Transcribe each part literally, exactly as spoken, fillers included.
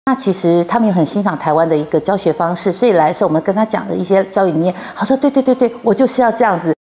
那其实他们也很欣赏台湾的一个教学方式，所以来的时候我们跟他讲的一些教育理念，他说对对对对，我就是要这样子。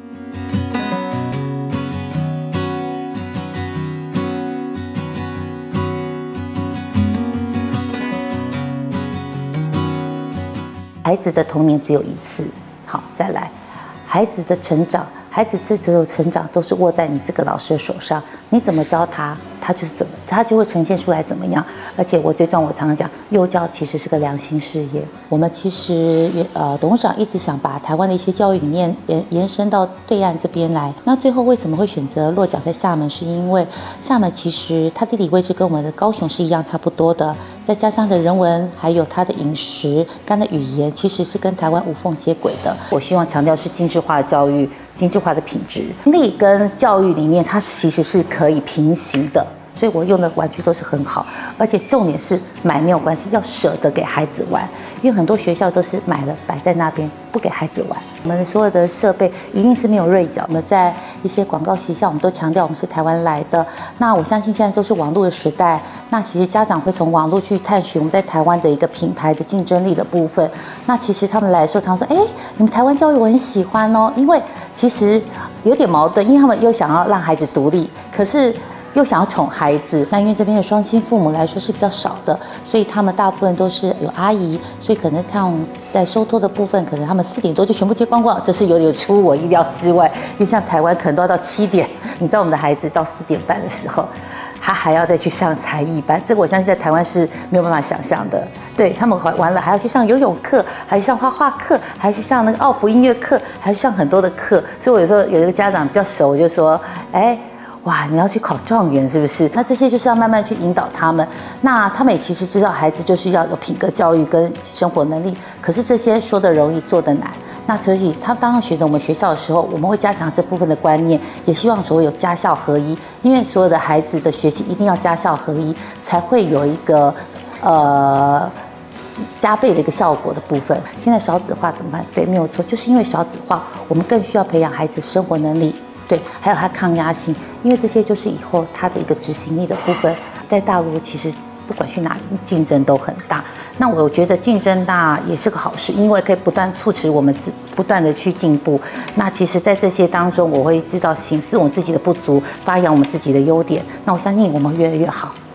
孩子的童年只有一次，好，再来，孩子的成长，孩子这所有成长都是握在你这个老师的手上，你怎么教他，他就是怎么，他就会呈现出来怎么样。而且我最重要，我常常讲，幼教其实是个良心事业。我们其实呃，董事长一直想把台湾的一些教育理念延延伸到对岸这边来。那最后为什么会选择落脚在厦门？是因为厦门其实它地理位置跟我们的高雄是一样差不多的，再加上的人文还有它的饮食、跟的语言，其实是跟台湾无缝接轨的。我希望强调是精致化的教育。精致化的品质，力跟教育理念，它其实是可以平行的，所以我用的玩具都是很好，而且重点是买没有关系，要舍得给孩子玩，因为很多学校都是买了摆在那边不给孩子玩。我们的所有的设备一定是没有锐角，我们在一些广告形象，我们都强调我们是台湾来的。那我相信现在都是网络的时代，那其实家长会从网络去探寻我们在台湾的一个品牌的竞争力的部分。那其实他们来的时候常说，哎，你们台湾教育我很喜欢哦，因为其实有点矛盾，因为他们又想要让孩子独立，可是又想要宠孩子。那因为这边的双薪父母来说是比较少的，所以他们大部分都是有阿姨，所以可能像在收托的部分，可能他们四点多就全部接光光，这是有点出乎我意料之外。因为像台湾可能都要到七点，你知道我们的孩子到四点半的时候，他还要再去上才艺班，这个我相信在台湾是没有办法想象的。对，他们完了还要去上游泳课，还去上画画课，还去上那个奥福音乐课，还去上很多的课。所以我有时候有一个家长比较熟，我就说，哎，哇，你要去考状元是不是？那这些就是要慢慢去引导他们。那他们也其实知道孩子就是要有品格教育跟生活能力，可是这些说的容易做得难。那所以他当选择我们学校的时候，我们会加强这部分的观念，也希望所有家校合一，因为所有的孩子的学习一定要家校合一，才会有一个呃加倍的一个效果的部分。现在少子化怎么办？对，没有错，就是因为少子化，我们更需要培养孩子生活能力，对，还有他抗压性，因为这些就是以后他的一个执行力的部分。在大陆其实不管去哪里，竞争都很大。那我觉得竞争大也是个好事，因为可以不断促使我们自不断的去进步。那其实，在这些当中，我会知道省思我们自己的不足，发扬我们自己的优点。那我相信我们会越来越好。